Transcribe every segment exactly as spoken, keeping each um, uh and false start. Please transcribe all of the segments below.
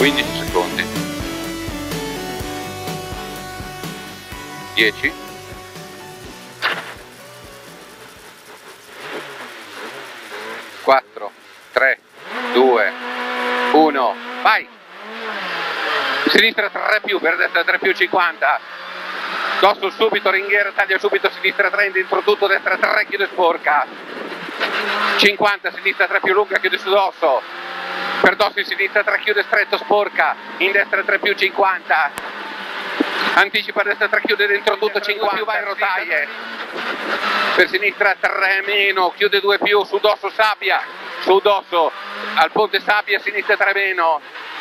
quindici secondi, dieci, quattro, tre, due, uno, vai! Sinistra tre più, per destra tre più, cinquanta, dosso subito, ringhiera, taglia subito, sinistra tre, dentro tutto, destra tre, chiude sporca, cinquanta, sinistra tre più lunga, chiude su dosso, per dosso in sinistra tre, chiude stretto, sporca, in destra tre più, cinquanta, anticipa, destra tre, chiude dentro tutto, cinquanta, più, vai rotaie, per sinistra tre meno, chiude due più, su dosso sabbia, su dosso, al ponte sabbia, sinistra tre meno,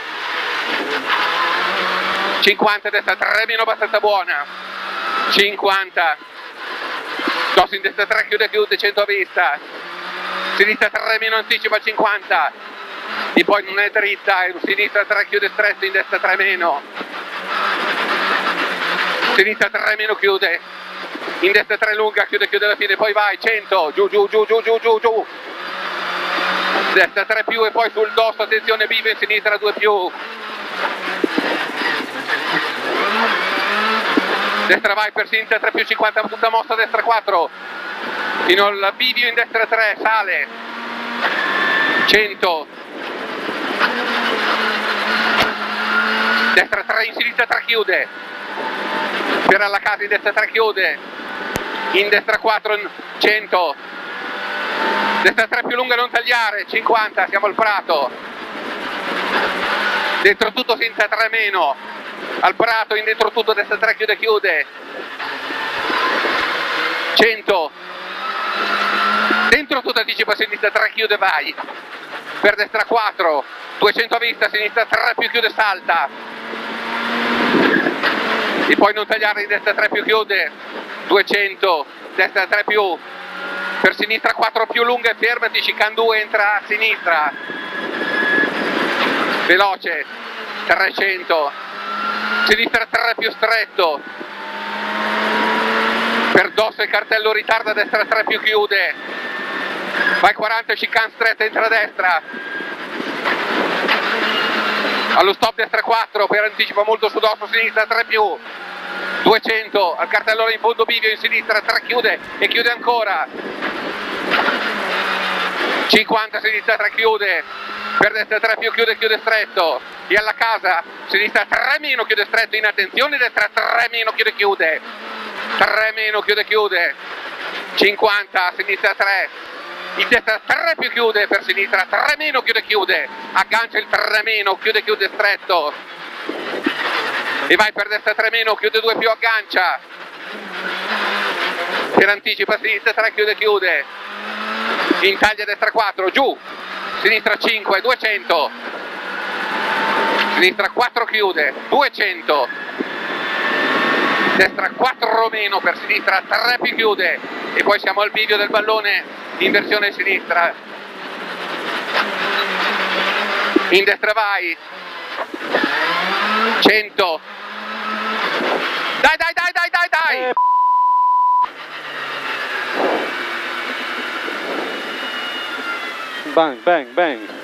cinquanta, destra tre meno, abbastanza buona, cinquanta, dosso in destra tre, chiude, chiude, cento a vista, sinistra tre meno, anticipa, cinquanta, e poi non è dritta, in sinistra tre, chiude stretto, in destra tre meno, sinistra tre meno, chiude, in destra tre lunga, chiude, chiude alla fine, poi vai, cento, giù, giù, giù, giù, giù, giù, giù, destra tre più e poi sul dosso, attenzione, vivo in sinistra due più, destra vai per sinistra tre più, cinquanta, tutta mossa, destra quattro, fino al bivio in destra tre, sale, cento, destra tre, in sinistra tre, chiude, per alla casa in destra tre, chiude, in destra quattro, cento, destra tre più lunga, non tagliare, cinquanta, siamo al prato, dentro tutto sinistra tre meno, al prato, in dentro tutto, destra tre, chiude, chiude, cento, dentro tutto, anticipa, sinistra tre, chiude, vai, per destra quattro, duecento a vista, sinistra tre più, chiude, salta, e poi non tagliare, in destra tre più, chiude, duecento, destra tre più, per sinistra quattro più lunga, fermati, chicane due, entra a sinistra, veloce, trecento, sinistra tre più stretto, per dosso e cartello ritarda, destra tre più, chiude, vai quaranta, chicane stretta, entra a destra, allo stop destra quattro, per anticipa molto su dosso, sinistra tre più, duecento, al cartello in fondo bivio, in sinistra tre, chiude e chiude ancora, cinquanta, sinistra tre, chiude, per destra tre più, chiude, chiude stretto, e alla casa, sinistra tre meno, chiude stretto, in attenzione, destra tre meno, chiude, chiude, tre meno, chiude, chiude, cinquanta, sinistra tre, in destra tre più, chiude, per sinistra tre meno, chiude, chiude, aggancia il tre meno, chiude, chiude stretto, e vai per destra tre meno, chiude due più, aggancia, per anticipa, sinistra tre, chiude, chiude, in taglia destra quattro, giù, sinistra cinque, duecento, sinistra quattro, chiude, duecento, destra quattro meno, per sinistra tre più, chiude, e poi siamo al bivio del ballone in versione sinistra, in destra vai, cento, dai dai dai dai dai dai, bang bang bang.